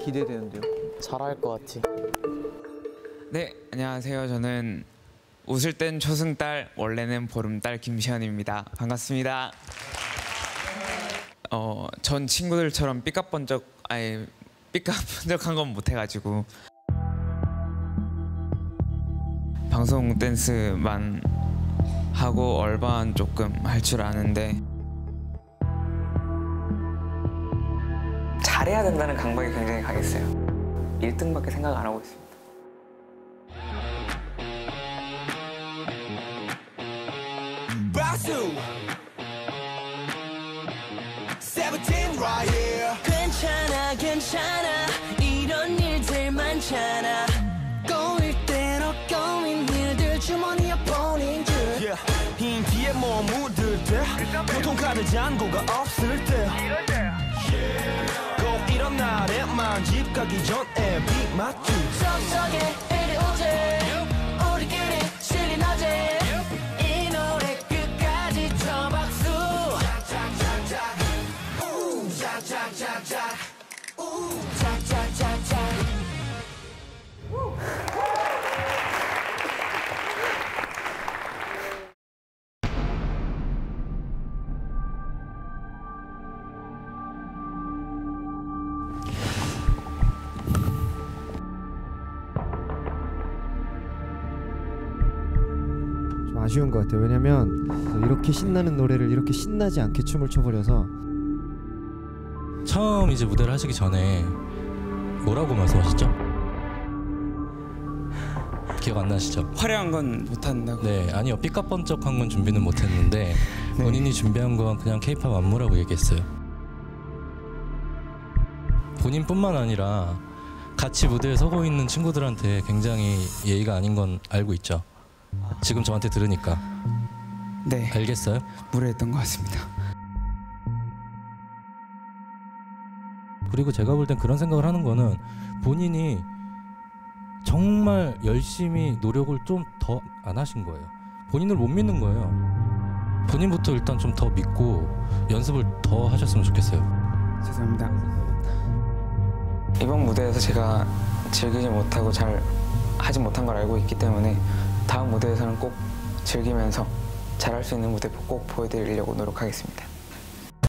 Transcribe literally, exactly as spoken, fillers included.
기대되는데요. 잘할 것 같아. 네, 안녕하세요. 저는 웃을 땐 초승달, 원래는 보름달 김시현입니다. 반갑습니다. 어, 전 친구들처럼 삐까번쩍, 아니 삐까번쩍한 건 못해가지고 방송 댄스만 하고 얼반 조금 할 줄 아는데 잘해야 된다는 강박이 굉장히 강했어요. 일 등밖에 생각 안 하고 있습니다. 괜찮아 괜찮아 이런 일들 많잖아 꼬일 땐 어꺼운 일들 주머니에 보낸 줄 yeah. 흰 뒤에 뭐 묻을 때 교통카드 잔고가 없을 때 yeah. 꼭 이런 날에만 집 가기 전에 비 맞추 속속에 이리 오지 우리끼리 실린 어제 이 노래 끝까지 쳐 박수 짝짝짝짝 우 짝짝짝짝 우 짝짝짝짝 아쉬운 것 같아요. 왜냐면 이렇게 신나는 노래를 이렇게 신나지 않게 춤을 춰버려서. 처음 이제 무대를 하시기 전에 뭐라고 말씀하셨죠? 기억 안 나시죠? 화려한 건 못한다고. 네, 아니요. 삐까번쩍한 건 준비는 못했는데 네. 본인이 준비한 건 그냥 케이팝 안무라고 얘기했어요. 본인뿐만 아니라 같이 무대에 서고 있는 친구들한테 굉장히 예의가 아닌 건 알고 있죠? 지금 저한테 들으니까. 네. 알겠어요? 무례했던 것 같습니다. 그리고 제가 볼 땐 그런 생각을 하는 거는 본인이 정말 열심히 노력을 좀 더 안 하신 거예요. 본인을 못 믿는 거예요. 본인부터 일단 좀 더 믿고 연습을 더 하셨으면 좋겠어요. 죄송합니다. 이번 무대에서 제가 즐기지 못하고 잘 하지 못한 걸 알고 있기 때문에 다음 무대에서는 꼭 즐기면서 잘할 수 있는 무대 꼭 보여드리려고 노력하겠습니다.